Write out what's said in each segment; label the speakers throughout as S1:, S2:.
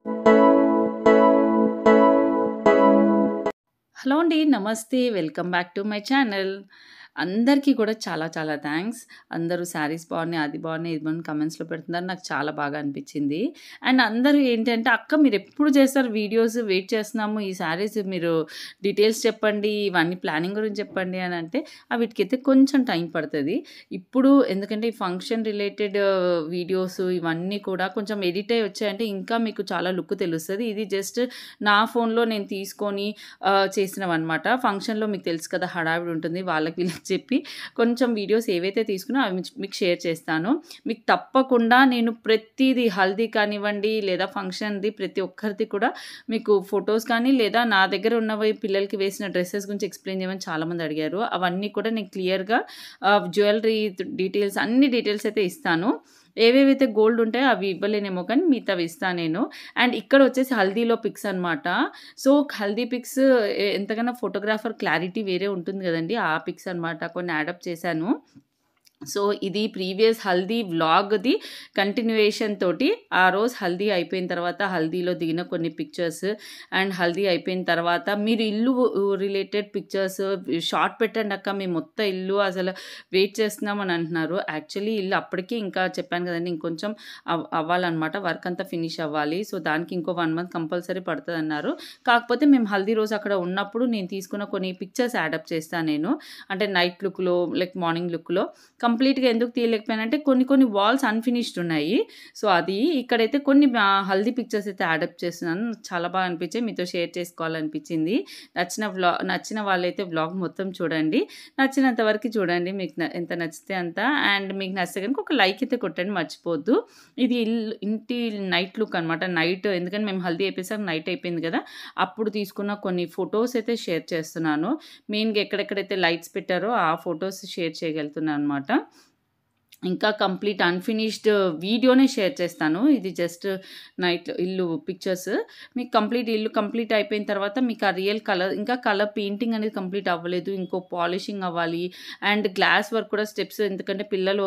S1: Hello అండి. నమస్తే. Welcome back to my channel. అందరికీ కూడా చాలా చాలా థాంక్స్. అందరూ శారీస్ బాగున్నాయి, అది బాగున్నాయి, ఇది బాగుంది కామెంట్స్‌లో పెడుతున్నారు. నాకు చాలా బాగా అనిపించింది. అండ్ అందరూ ఏంటంటే, "అక్క మీరెప్పుడు చేస్తారు వీడియోస్? వెయిట్ చేస్తున్నాము. ఈ శారీస్ మీరు డీటెయిల్స్ చెప్పండి. ఇవన్నీ ప్లానింగ్ గురించి చెప్పండి" అని అంటే, వీటికైతే కొంచెం టైం పడతది. ఇప్పుడు ఎందుకంటే, ఈ ఫంక్షన్ రిలేటెడ్ వీడియోస్ ఇవన్నీ కూడా కొంచెం ఎడిట్ అయ్యి వచ్చాయంటే, ఇంకా మీకు చాలా లుక్ తెలుస్తది. ఇది జస్ట్ నా ఫోన్‌లో నేను తీసుకొని చేసినవన్నమాట. ఫంక్షన్‌లో మీకు తెలుసు కదా! హడావిడి ఉంటుంది. వాళ్ళకి వీళ్ళకి చెప్పి కొంచెం వీడియోస్ ఏవైతే తీసుకున్నా అవి మీకు షేర్ చేస్తాను. మీకు తప్పకుండా నేను ప్రతీది హల్దీ కానివ్వండి, లేదా ఫంక్షన్‌ది ప్రతి ఒక్కరిది కూడా మీకు ఫోటోస్ కానీ, లేదా నా దగ్గర ఉన్నవి పిల్లలకి వేసిన డ్రెసెస్ గురించి ఎక్స్‌ప్లెయిన్ చేయమని చాలామంది అడిగారు. అవన్నీ కూడా నేను క్లియర్‌గా జ్యువెలరీ డీటెయిల్స్ అన్ని డీటెయిల్స్ అయితే ఇస్తాను. ఏవేవైతే గోల్డ్ ఉంటాయో అవి ఇవ్వలేనేమో కానీ మిగతావి ఇస్తా నేను. అండ్ ఇక్కడ వచ్చేసి హల్దీలో పిక్స్ అనమాట. సో, హల్దీ పిక్స్ ఎంతకన్నా ఫోటోగ్రాఫర్ క్లారిటీ వేరే ఉంటుంది గదండీ! ఆ పిక్స్ అనమాట. కొన్ని యాడప్ చేశాను. సో, ఇది ప్రీవియస్ హల్దీ వ్లాగ్‌ది కంటిన్యూయేషన్ తోటి ఆ రోజు హల్దీ అయిపోయిన తర్వాత హల్దీలో దిగిన కొన్ని పిక్చర్స్ అండ్ హల్దీ అయిపోయిన తర్వాత మీరు ఇల్లు రిలేటెడ్ పిక్చర్స్ షార్ట్ పెట్టండి అక్క మేము మొత్తం ఇల్లు అసలు వెయిట్ చేస్తున్నాం అని అంటున్నారు. యాక్చువల్లీ ఇల్లు అప్పటికి ఇంకా చెప్పాను కదండీ! ఇంకొంచెం అవ్వాలనమాట. వర్క్ అంతా ఫినిష్ అవ్వాలి. సో, దానికి ఇంకో 1 మంత్ కంపల్సరీ పడతదన్నారు. కాకపోతే మేము హల్దీ రోజు అక్కడ ఉన్నప్పుడు నేను తీసుకున్న కొన్ని పిక్చర్స్ యాడప్ చేస్తా నేను. అంటే నైట్ లుక్‌లో లైక్ మార్నింగ్ లుక్‌లో కంప్లీట్‌గా ఎందుకు తీయలేకపోయానంటే కొన్ని వాల్స్ అన్‌ఫినిష్డ్ ఉన్నాయి. సో, అది ఇక్కడైతే కొన్ని హల్దీ పిక్చర్స్ అయితే యాడప్ చేస్తున్నాను. చాలా బాగా అనిపించాయి. మీతో షేర్ చేసుకోవాలనిపించింది. నచ్చిన వాళ్ళైతే వ్లాగ్ మొత్తం చూడండి. నచ్చినంత వరకు చూడండి. మీకు ఎంత నచ్చితే అంత. అండ్ మీకు నచ్చితే గనుక ఒక లైక్ అయితే కొట్టండి మర్చిపోవద్దు. ఇది ఇంటి నైట్ లుక్ అనమాట. నైట్ ఎందుకంటే మేము హల్దీ అయిపోయేసరికి నైట్ అయిపోయింది కదా! అప్పుడు తీసుకున్న కొన్ని ఫోటోస్ అయితే షేర్ చేస్తున్నాను. మెయిన్‌గా ఎక్కడెక్కడైతే లైట్స్ పెట్టారో ఆ ఫోటోస్ షేర్ చేయగలుగుతున్నాను అనమాట. ఇంకా కంప్లీట్ అన్‌ఫినిష్డ్ వీడియోనే షేర్ చేస్తాను. ఇది జస్ట్ నైట్ ఇల్లు పిక్చర్స్. మీకు ఇల్లు కంప్లీట్ అయిపోయిన తర్వాత మీకు ఆ రియల్ కలర్ ఇంకా కలర్ పెయింటింగ్ అనేది కంప్లీట్ అవ్వలేదు. ఇంకో పాలిషింగ్ అవ్వాలి. అండ్ గ్లాస్ వర్క్ కూడా స్టెప్స్ ఎందుకంటే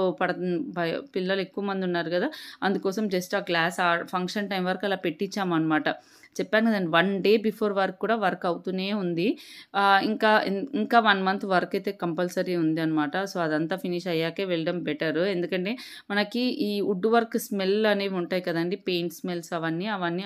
S1: పిల్లలు ఎక్కువ మంది ఉన్నారు గదా! అందుకోసం జస్ట్ ఆ గ్లాస్ ఫంక్షన్ టైం వరకు అలా పెట్టించామనమాట. చెప్పాను కదండీ! 1 డే బిఫోర్ వరకు కూడా వర్క్ అవుతూనే ఉంది. ఇంకా 1 మంత్ వర్క్ అయితే కంపల్సరీ ఉందనమాట. సో, అదంతా ఫినిష్ అయ్యాకే వెళ్ళడం బెటరు. ఎందుకంటే మనకి ఈ వుడ్ వర్క్ స్మెల్ అనేవి ఉంటాయి కదండీ! పెయింట్ స్మెల్స్ అవన్నీ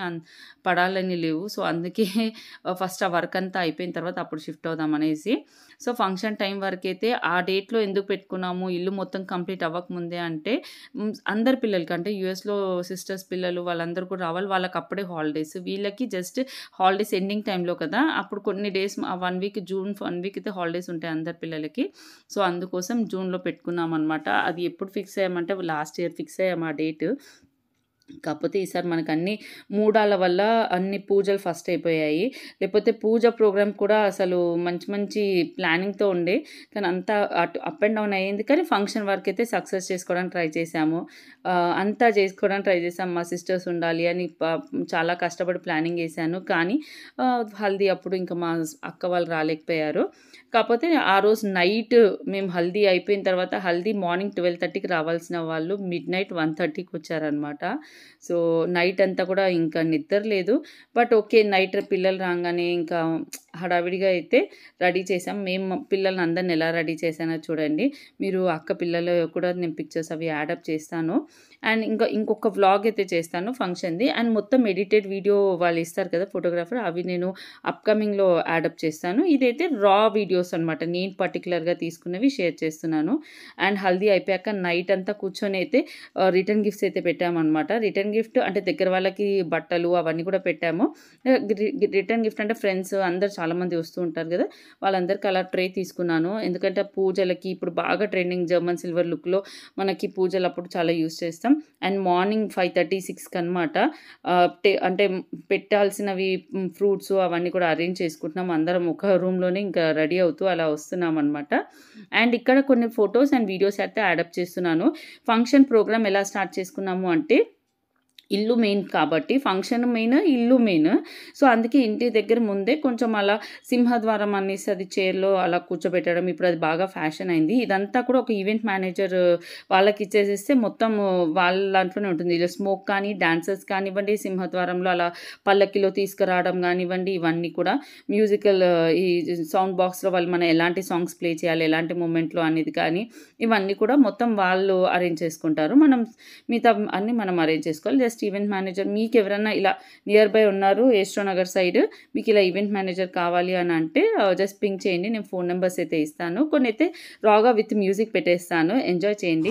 S1: పడాలని లేవు. సో, అందుకే ఫస్ట్ ఆ వర్క్ అంతా అయిపోయిన తర్వాత అప్పుడు షిఫ్ట్ అవుదామనేసి. సో, ఫంక్షన్ టైం వరకైతే ఆ డేట్‌లో ఎందుకు పెట్టుకున్నాము ఇల్లు మొత్తం కంప్లీట్ అవ్వకముందే అంటే అందరి పిల్లలకి అంటే యూఎస్‌లో సిస్టర్స్ పిల్లలు వాళ్ళందరూ కూడా రావాలి. వాళ్ళకి అప్పుడే హాలిడేస్. వీళ్ళకి జస్ట్ హాలిడేస్ ఎండింగ్ టైంలో కదా! అప్పుడు కొన్ని డేస్ 1 వీక్ జూన్ 1 వీక్ అయితే హాలిడేస్ ఉంటాయి అందరి పిల్లలకి. సో, అందుకోసం జూన్‌లో పెట్టుకున్నామనమాట. అది ఎప్పుడు ఫిక్స్ అయ్యామంటే లాస్ట్ ఇయర్ ఫిక్స్ అయ్యాము ఆ డేట్. కాకపోతే ఈసారి మనకన్నీ మూడాల వల్ల అన్ని పూజలు ఫస్ట్ అయిపోయాయి. లేకపోతే పూజ ప్రోగ్రామ్ కూడా అసలు మంచి ప్లానింగ్‌తో ఉండే. కానీ అంతా అప్ అండ్ డౌన్ అయ్యింది. కానీ ఫంక్షన్ వరకైతే సక్సెస్ చేసుకోవడానికి ట్రై చేశాము. అంతా చేసుకోవడానికి ట్రై చేశాము. మా సిస్టర్స్ ఉండాలి అని చాలా కష్టపడి ప్లానింగ్ ఏశాను. కానీ హల్దీ అప్పుడు ఇంకా మా అక్క వాళ్ళు రాలేకపోయారు. కాకపోతే ఆ రోజు నైట్ మేము హల్దీ అయిపోయిన తర్వాత హల్దీ మార్నింగ్ 12:30కి రావాల్సిన వాళ్ళు మిడ్‌నైట్ 1:30కి వచ్చారనమాట. సో, నైట్ అంతా కూడా ఇంకా నిద్ర లేదు. But okay. నైట్ పిల్లలు రాంగానే ఇంకా హడావిడిగా అయితే రెడీ చేసాం. మేము పిల్లల్ని అందరిని ఎలా రెడీ చేశానో చూడండి. మీరు అక్క పిల్లలు కూడా నేను పిక్చర్స్ అవి యాడప్ చేస్తాను. అండ్ ఇంకొక వ్లాగ్ అయితే చేస్తాను ఫంక్షన్‌ది. అండ్ మొత్తం ఎడిటెడ్ వీడియో వాళ్ళు ఇస్తారు కదా! ఫోటోగ్రాఫర్ అవి నేను అప్‌కమింగ్‌లో యాడప్ చేస్తాను. ఇదైతే రా వీడియోస్ అనమాట. నేను పర్టిక్యులర్‌గా తీసుకున్నవి షేర్ చేస్తున్నాను. అండ్ హల్దీ అయిపోయాక నైట్ అంతా కూర్చొని అయితే రిటర్న్ గిఫ్ట్స్ అయితే పెట్టామనమాట. రిటర్న్ గిఫ్ట్ అంటే దగ్గర వాళ్ళకి బట్టలు అవన్నీ కూడా పెట్టాము. రిటర్న్ గిఫ్ట్ అంటే ఫ్రెండ్స్ అందరూ చాలామంది వస్తూ ఉంటారు కదా! వాళ్ళందరికీ అలా ట్రే తీసుకున్నాను. ఎందుకంటే పూజలకి ఇప్పుడు బాగా ట్రెండింగ్ జర్మన్ సిల్వర్ లుక్‌లో మనకి పూజలప్పుడు చాలా యూజ్ చేస్తాం. అండ్ మార్నింగ్ 5:30, 6కి అనమాట అంటే పెట్టాల్సినవి ఫ్రూట్స్ అవన్నీ కూడా అరేంజ్ చేసుకుంటున్నాం. అందరం ఒక రూమ్‌లోనే ఇంకా రెడీ అవుతూ అలా వస్తున్నామనమాట. అండ్ ఇక్కడ కొన్ని ఫోటోస్ అండ్ వీడియోస్ అయితే యాడప్ చేస్తున్నాను. ఫంక్షన్ ప్రోగ్రామ్ ఎలా స్టార్ట్ చేసుకున్నాము అంటే ఇల్లు మెయిన్ కాబట్టి ఫంక్షన్ మెయిన్, ఇల్లు మెయిన్. సో, అందుకే ఇంటి దగ్గర ముందే కొంచెం అలా సింహద్వారం అనేసి అది చైర్‌లో అలా కూర్చోబెట్టడం. ఇప్పుడు అది బాగా ఫ్యాషన్ అయింది. ఇదంతా కూడా ఒక ఈవెంట్ మేనేజర్ వాళ్ళకిచ్చేసేస్తే మొత్తం వాళ్ళ దాంట్లోనే ఉంటుంది. ఇలా స్మోక్ కానీ, డాన్సర్స్ కానివ్వండి, సింహద్వారంలో అలా పల్లకిలో తీసుకురావడం గానివ్వండి, ఇవన్నీ కూడా మ్యూజికల్ ఈ సౌండ్ బాక్స్‌లో వాళ్ళు మనం ఎలాంటి సాంగ్స్ ప్లే చేయాలి, ఎలాంటి మూమెంట్‌లో అనేది కానీ, ఇవన్నీ కూడా మొత్తం వాళ్ళు అరేంజ్ చేసుకుంటారు. మనం మిగతా అన్నీ మనం అరేంజ్ చేసుకోవాలి. జస్ట్ ఈవెంట్ మేనేజర్ మీకెవరన్నా ఇలా నియర్ బై ఉన్నారు ఏస్ట్రో నగర్ సైడ్, మీకు ఇలా ఈవెంట్ మేనేజర్ కావాలి అని అంటే జస్ట్ పింక్ చేయండి. నేను ఫోన్ నెంబర్స్ అయితే ఇస్తాను. కొన్ని అయితే రాగా విత్ మ్యూజిక్ పెట్టేస్తాను. ఎంజాయ్ చేయండి.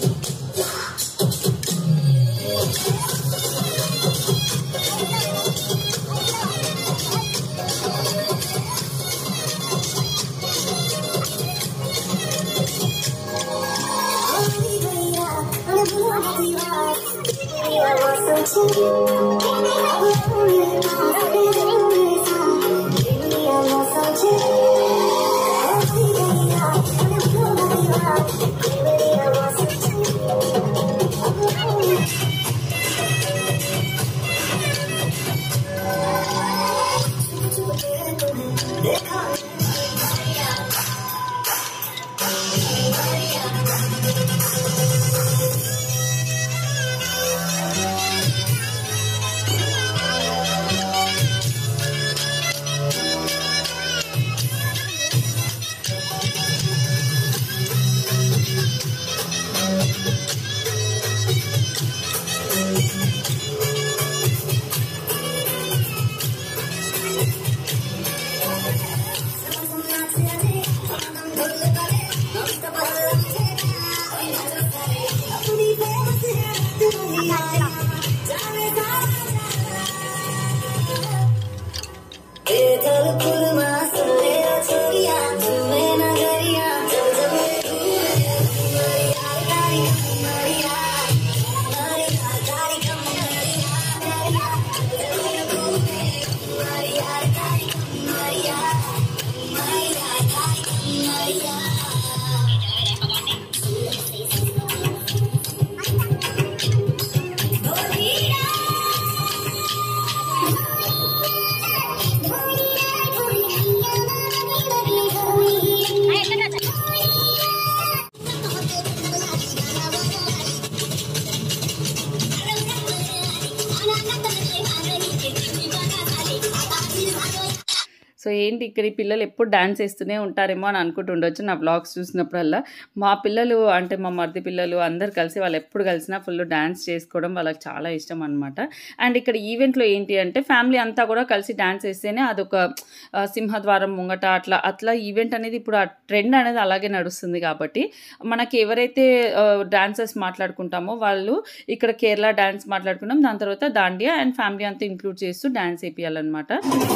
S1: సో ఏంటి ఇక్కడ ఈ పిల్లలు ఎప్పుడు డాన్స్ వేస్తూనే ఉంటారేమో అని అనుకుంటుండొచ్చు నా వ్లాగ్స్ చూసినప్పుడల్లా. మా పిల్లలు అంటే మా మరిది పిల్లలు అందరూ కలిసి వాళ్ళు ఎప్పుడు కలిసినా ఫుల్ డాన్స్ చేసుకోవడం వాళ్ళకి చాలా ఇష్టం అనమాట. అండ్ ఇక్కడ ఈవెంట్‌లో ఏంటి అంటే ఫ్యామిలీ అంతా కూడా కలిసి డాన్స్ వేస్తేనే అదొక సింహద్వారం ముంగట అట్లా ఈవెంట్ అనేది ఇప్పుడు ఆ ట్రెండ్ అనేది అలాగే నడుస్తుంది కాబట్టి మనకి ఎవరైతే డాన్సర్స్ మాట్లాడుకుంటామో వాళ్ళు ఇక్కడ కేరళ డాన్స్ మాట్లాడుకున్నాం. దాని తర్వాత దాండియా అండ్ ఫ్యామిలీ అంతా ఇంక్లూడ్ చేస్తూ డాన్స్ వేపియాలన్నమాట.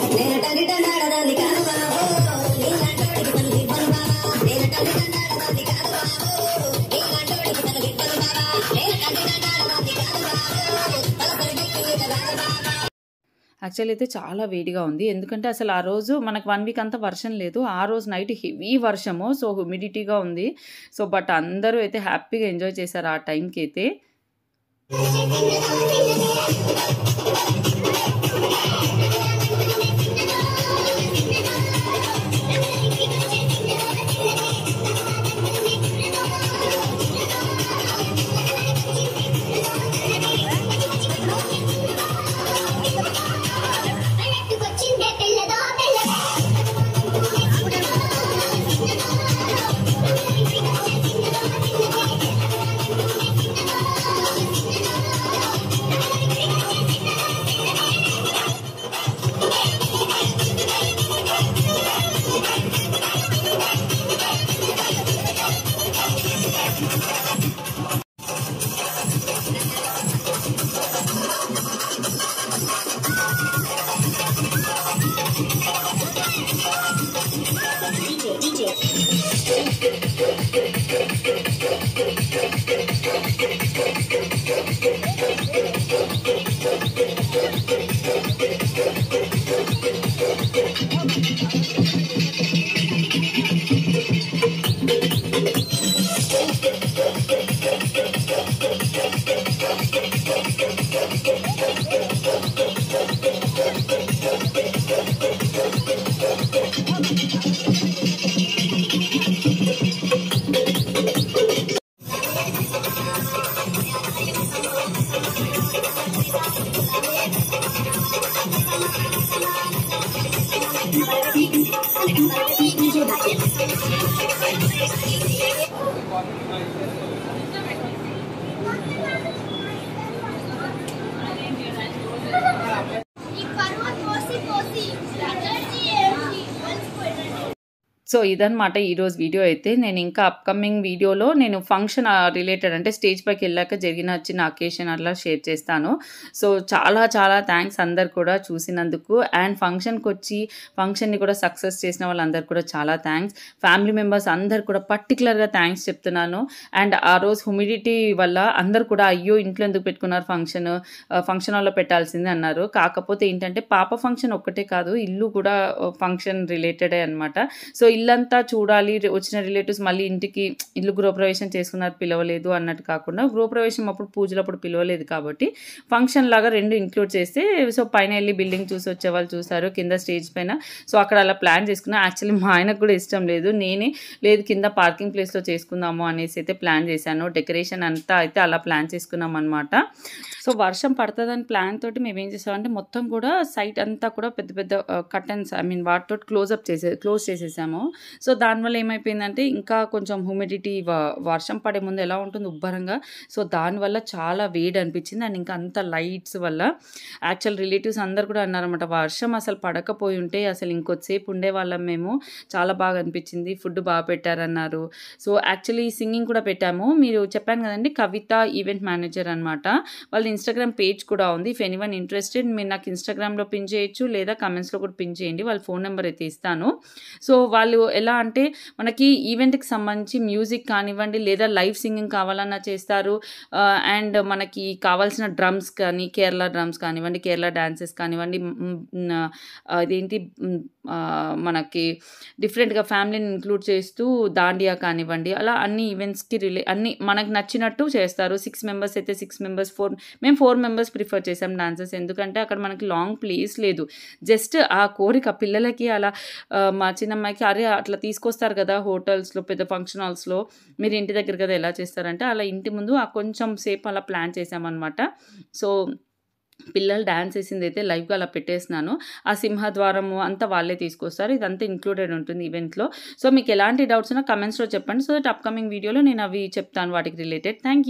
S1: యాక్చువల్లీ అయితే చాలా వేడిగా ఉంది. ఎందుకంటే అసలు ఆ రోజు మనకు 1 వీక్ అంతా వర్షం లేదు. ఆ రోజు నైట్ హెవీ వర్షము. సో హ్యూమిడిటీగా ఉంది. సో బట్ అందరూ అయితే హ్యాపీగా ఎంజాయ్ చేశారు ఆ టైంకి అయితే. సో ఇదనమాట ఈరోజు వీడియో అయితే. నేను ఇంకా అప్‌కమింగ్ వీడియోలో నేను ఫంక్షన్ రిలేటెడ్ అంటే స్టేజ్ పైకెళ్ళాక జరిగిన చిన్న అకేషన్ అట్లా షేర్ చేస్తాను. సో చాలా చాలా థాంక్స్ అందరు కూడా చూసినందుకు. అండ్ ఫంక్షన్‌కొచ్చి ఫంక్షన్‌ని కూడా సక్సెస్ చేసిన వాళ్ళందరికి కూడా చాలా థాంక్స్. ఫ్యామిలీ మెంబర్స్ అందరు కూడా పర్టిక్యులర్‌గా థాంక్స్ చెప్తున్నాను. అండ్ ఆ రోజు హ్యూమిడిటీ వల్ల అందరూ కూడా అయ్యో! ఇంట్లో ఎందుకు పెట్టుకున్నారు ఫంక్షన్ హాల్‌లో పెట్టాల్సింది అన్నారు. కాకపోతే ఏంటంటే పాప ఫంక్షన్ ఒక్కటే కాదు, ఇల్లు కూడా ఫంక్షన్ రిలేటెడే అనమాట. సో ఇల్లంతా చూడాలి, వచ్చిన రిలేటివ్స్ మళ్ళీ ఇంటికి ఇల్లు గృహప్రవేశం చేసుకున్నారు పిలవలేదు అన్నట్టు కాకుండా, గృహప్రవేశం అప్పుడు పూజలప్పుడు పిలవలేదు కాబట్టి ఫంక్షన్ లాగా 2 ఇంక్లూడ్ చేస్తే, సో పైన వెళ్ళి బిల్డింగ్ చూసి వచ్చేవాళ్ళు చూసారు, కింద స్టేజ్ పైన. సో అక్కడ అలా ప్లాన్ చేసుకున్నా. యాక్చువల్లీ మా ఆయనకు కూడా ఇష్టం లేదు. లేదు కింద పార్కింగ్ ప్లేస్లో చేసుకుందాము అనేసి అయితే ప్లాన్ చేశాను. డెకరేషన్ అంతా అయితే అలా ప్లాన్ చేసుకున్నాం అనమాట. సో వర్షం పడుతుందని ప్లాన్ తోటి మేము ఏం చేసామంటే మొత్తం కూడా సైట్ అంతా కూడా పెద్ద పెద్ద కర్టన్స్ వాటితో క్లోజ్ చేసేసాము. సో దానివల్ల ఏమైపోయిందంటే ఇంకా కొంచెం హ్యూమిడిటీ వర్షం పడే ముందు ఎలా ఉంటుంది ఉబ్బరంగా, సో దానివల్ల చాలా వేడి అనిపించింది. అండ్ ఇంకా అంత లైట్స్ వల్ల యాక్చువల్ రిలేటివ్స్ అందరు కూడా అన్నారన్నమాట, వర్షం అసలు పడకపోయి ఉంటే అసలు ఇంకొద్దిసేపు ఉండేవాళ్ళం మేము, చాలా బాగా అనిపించింది, ఫుడ్ బాగా పెట్టారన్నారు. సో యాక్చువల్లీ సింగింగ్ కూడా పెట్టాము. మీరు చెప్పాను కదండి, కవిత ఈవెంట్ మేనేజర్ అనమాట. వాళ్ళ ఇన్స్టాగ్రామ్ పేజ్ కూడా ఉంది. ఇఫ్ ఎనీవన్ ఇంట్రెస్టెడ్ మీరు నాకు ఇన్స్టాగ్రామ్లో పిన్ చేయొచ్చు, లేదా కమెంట్స్లో కూడా పిన్ చేయండి. వాళ్ళ ఫోన్ నెంబర్ అయితే ఇస్తాను. సో వాళ్ళు ఎలా అంటే మనకి ఈవెంట్కి సంబంధించి మ్యూజిక్ కానివ్వండి, లేదా లైవ్ సింగింగ్ కావాలన్నా చేస్తారు. అండ్ మనకి కావాల్సిన డ్రమ్స్ కానీ, కేరళ డ్రమ్స్ కానివ్వండి, కేరళ డాన్సెస్ కానివ్వండి, అదేంటి మనకి డిఫరెంట్గా ఫ్యామిలీని ఇంక్లూడ్ చేస్తూ దాండియా కానివ్వండి, అలా అన్ని ఈవెంట్స్కి అన్ని మనకు నచ్చినట్టు చేస్తారు. 6 మెంబర్స్ అయితే 6 మెంబర్స్, మేము 4 మెంబర్స్ ప్రిఫర్ చేసాం డాన్సర్స్. ఎందుకంటే అక్కడ మనకి లాంగ్ ప్లేస్ లేదు. జస్ట్ ఆ కోరిక పిల్లలకి అలా మా చిన్నమ్మాయికి అరే అట్లా తీసుకొస్తారు కదా హోటల్స్లో, పెద్ద ఫంక్షన్ హాల్స్లో, మీరు ఇంటి దగ్గర కదా ఎలా చేస్తారంటే అలా ఇంటి ముందు కొంచెం సేపు అలా ప్లాన్ చేసామన్నమాట. సో పిల్లలు డాన్స్ వేసింది అయితే లైవ్గా అలా పెట్టేసినాను. ఆ సింహద్వారము అంతా వాళ్ళే తీసుకొస్తారు. ఇదంతా ఇంక్లూడెడ్ ఉంటుంది ఈవెంట్లో. సో మీకు ఎలాంటి డౌట్స్ ఉన్నా కమెంట్స్లో చెప్పండి. సో దట్ అప్కమింగ్ వీడియోలో నేను అవి చెప్తాను వాటికి రిలేటెడ్. Thank you.